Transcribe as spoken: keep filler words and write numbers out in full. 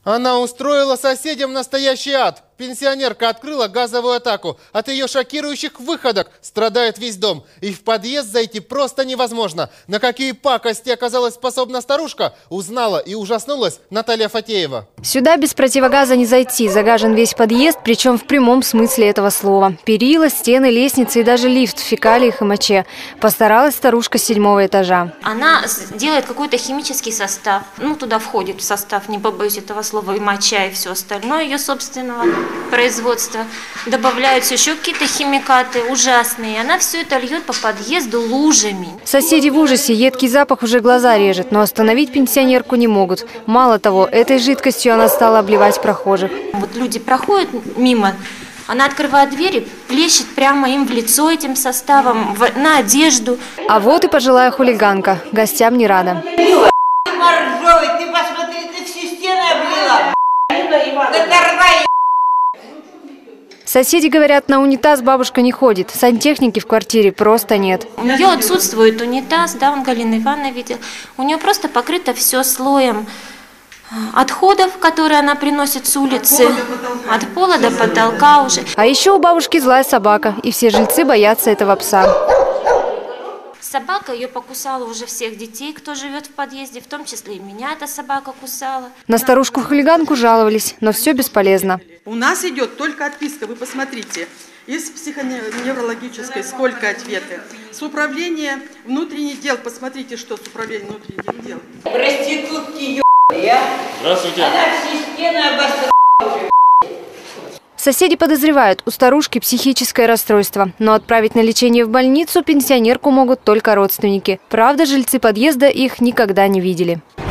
Она устроила соседям настоящий ад. Пенсионерка открыла газовую атаку. От ее шокирующих выходок страдает весь дом. И в подъезд зайти просто невозможно. На какие пакости оказалась способна старушка, узнала и ужаснулась Наталья Фатеева. Сюда без противогаза не зайти. Загажен весь подъезд, причем в прямом смысле этого слова. Перила, стены, лестницы и даже лифт в фекалиях и моче. Постаралась старушка с седьмого этажа. Она делает какой-то химический состав. Ну, туда входит в состав, не побоюсь этого слова, и моча, и все остальное ее собственного производства. Добавляются еще какие-то химикаты ужасные. Она все это льет по подъезду лужами. Соседи в ужасе. Едкий запах уже глаза режет, но остановить пенсионерку не могут. Мало того, этой жидкостью она стала обливать прохожих. Вот люди проходят мимо, она открывает дверь и плещет прямо им в лицо этим составом, в, на одежду. А вот и пожилая хулиганка. Гостям не рада. Моржовый, ты посмотри, ты все стены облила. Соседи говорят, на унитаз бабушка не ходит. Сантехники в квартире просто нет. У нее отсутствует унитаз, да, он Галина Ивановна видел. У нее просто покрыто все слоем отходов, которые она приносит с улицы, от пола до потолка уже. А еще у бабушки злая собака, и все жильцы боятся этого пса. Собака ее покусала уже всех детей, кто живет в подъезде, в том числе и меня эта собака кусала. На старушку-хулиганку жаловались, но все бесполезно. У нас идет только отписка, вы посмотрите. Из психоневрологической сколько ответы. С управления внутренних дел, посмотрите, что с управления внутренних дел. Проститутки, ё**я. Здравствуйте. Она все стены обосрала. Соседи подозревают, у старушки психическое расстройство. Но отправить на лечение в больницу пенсионерку могут только родственники. Правда, жильцы подъезда их никогда не видели.